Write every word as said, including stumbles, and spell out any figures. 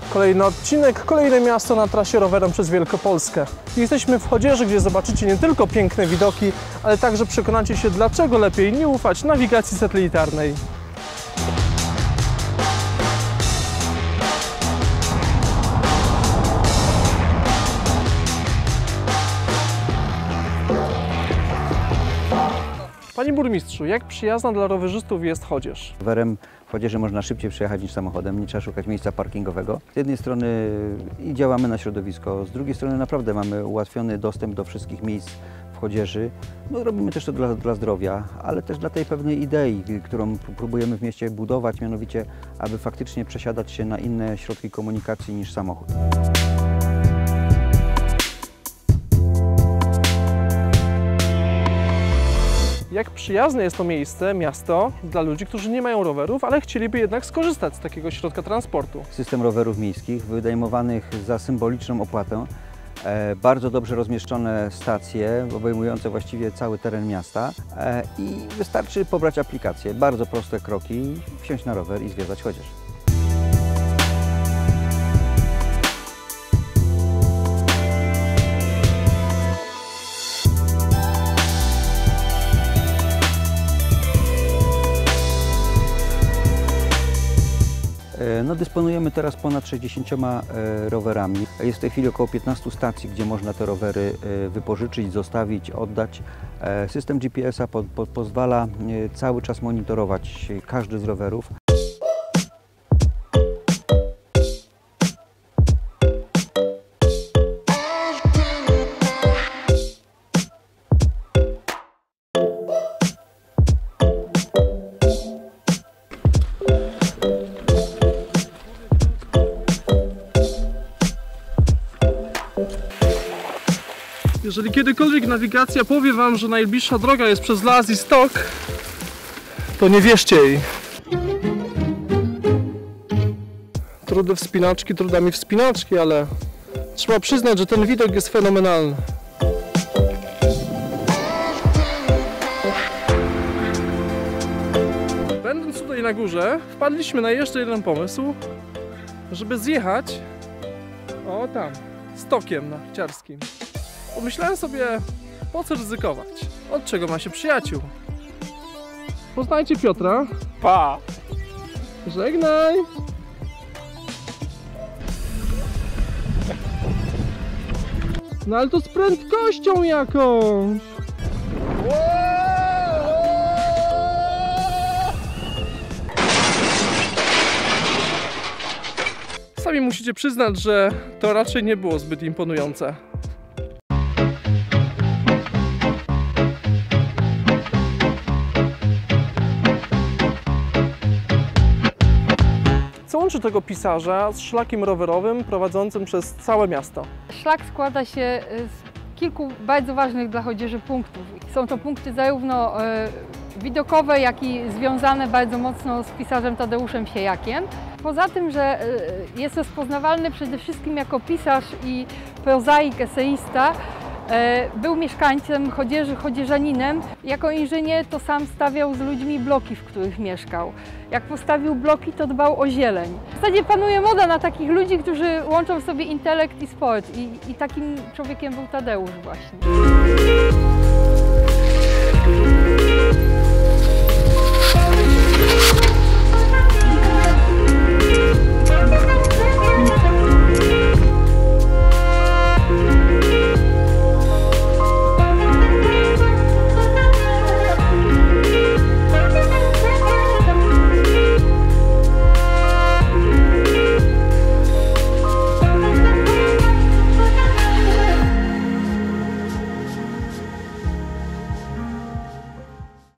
Kolejny odcinek, kolejne miasto na trasie rowerem przez Wielkopolskę. Jesteśmy w Chodzieży, gdzie zobaczycie nie tylko piękne widoki, ale także przekonacie się, dlaczego lepiej nie ufać nawigacji satelitarnej. Panie burmistrzu, jak przyjazna dla rowerzystów jest Chodzież? Rowerem w Chodzieży można szybciej przejechać niż samochodem, nie trzeba szukać miejsca parkingowego. Z jednej strony i działamy na środowisko, z drugiej strony naprawdę mamy ułatwiony dostęp do wszystkich miejsc w Chodzieży. No, robimy też to dla, dla zdrowia, ale też dla tej pewnej idei, którą próbujemy w mieście budować, mianowicie aby faktycznie przesiadać się na inne środki komunikacji niż samochód. Jak przyjazne jest to miejsce, miasto, dla ludzi, którzy nie mają rowerów, ale chcieliby jednak skorzystać z takiego środka transportu. System rowerów miejskich wynajmowanych za symboliczną opłatę, e, bardzo dobrze rozmieszczone stacje obejmujące właściwie cały teren miasta e, i wystarczy pobrać aplikację. Bardzo proste kroki, wsiąść na rower i zwiedzać Chodzież. No, dysponujemy teraz ponad sześćdziesięcioma rowerami. Jest w tej chwili około piętnastu stacji, gdzie można te rowery wypożyczyć, zostawić, oddać. System G P S a po, po, pozwala cały czas monitorować każdy z rowerów. Jeżeli kiedykolwiek nawigacja powie Wam, że najbliższa droga jest przez las i stok, to nie wierzcie jej. Trudy wspinaczki trudami wspinaczki, ale trzeba przyznać, że ten widok jest fenomenalny. Będąc tutaj na górze, wpadliśmy na jeszcze jeden pomysł, żeby zjechać o tam, stokiem narciarskim. Pomyślałem sobie, po co ryzykować? Od czego ma się przyjaciół? Poznajcie Piotra. Pa! Żegnaj! No ale to z prędkością jakąś! Sami musicie przyznać, że to raczej nie było zbyt imponujące. Co łączy tego pisarza z szlakiem rowerowym prowadzącym przez całe miasto? Szlak składa się z kilku bardzo ważnych dla Chodzieży punktów. Są to punkty zarówno widokowe, jak i związane bardzo mocno z pisarzem Tadeuszem Siejakiem. Poza tym, że jest rozpoznawalny przede wszystkim jako pisarz i prozaik, eseista, był mieszkańcem Chodzieży, chodzieżaninem. Jako inżynier to sam stawiał z ludźmi bloki, w których mieszkał. Jak postawił bloki, to dbał o zieleń. W zasadzie panuje moda na takich ludzi, którzy łączą w sobie intelekt i sport. I, i takim człowiekiem był Tadeusz właśnie.